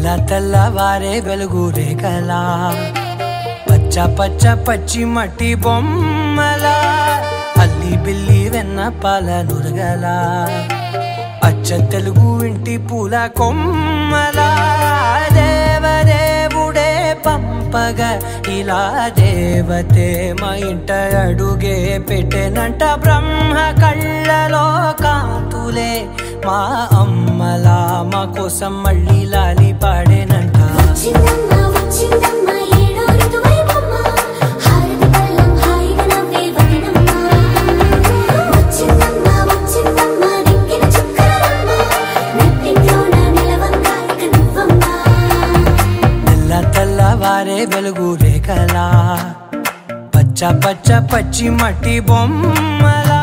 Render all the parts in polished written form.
తెల్లవారే వెలుగు రేఖలా పచ్చ పచ్చ పచ్చి మట్టి బొమ్మలా అల్లి బిల్లి వెన్న పాల నురగలా అచ్చ తెలుగు ఇంటి పూల కొమ్మలా దేవదేవుడే పంపగా ఇలా దేవతే మా ఇంట అడుగే పెట్టెనంట బ్రహ్మ కళ్ళలో కాంతులే మా అమ్మలా మా కోసం మళ్ళీ లాలి పాడేనంట తెల్లవారే వెలుగు రేఖలా పచ్చ పచ్చ పచ్చి మట్టి బొమ్మలా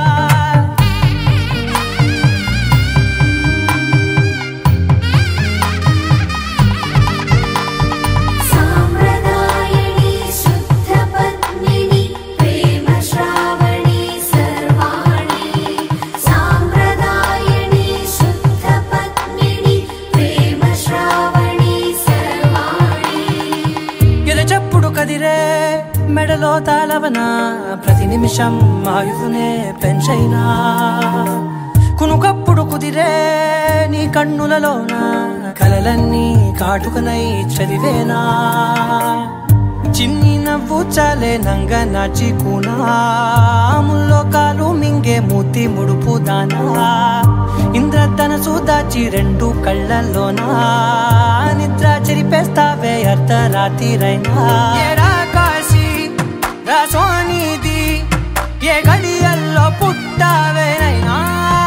కదిరే మెడలో తాళవన ప్రతి నిమిషం ఆయుధునే పెంచైనా కునుకప్పుడు కుదిరే నీ కన్నులలోన కలలన్నీ కాటుకనై చదివేనా చిన్ని నవ్వు చాలే నంగ నాచి కూనాముల్లో కాలు మింగే మూతి ముడుపు దానా ఇంద్రధనసు దాచి రెండు కళ్ళల్లోనా నిద్ర చెరిపేస్తావే అర్ధరాత్రిరైనా కాశీ రాసోనిది ఏ గడియల్లో పుట్టావేనైనా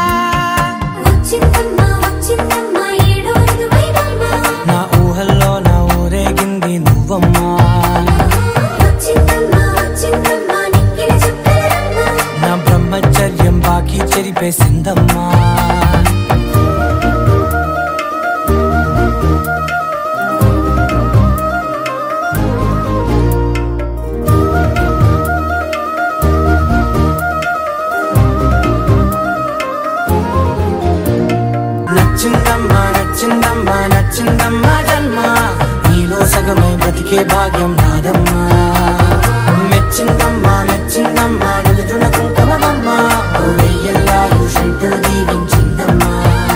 నా ఊహల్లో నా ఊరేగింది నువ్వమ్మా నా బ్రహ్మచర్యం బాకీ చెరిపేసిందమ్మా నచ్చిందమ్మా జన్మ నీలో సగమై బ్రతికే భాగ్యం నాదమ్మా మెచ్చిందమ్మా నిలుచున్న కుంకుమమ్మా వెయ్యల్లాలు శంకరు దీవించిందమ్మా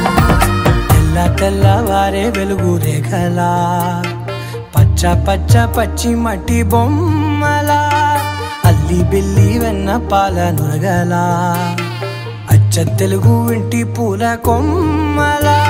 తెల్లవారే వెలుగు రేఖలా పచ్చ పచ్చ పచ్చి మట్టి బొమ్మలా అల్లి బిల్లి వెన్న పాల నురగలా అచ్చ తెలుగు ఇంటి పూల కొమ్మలా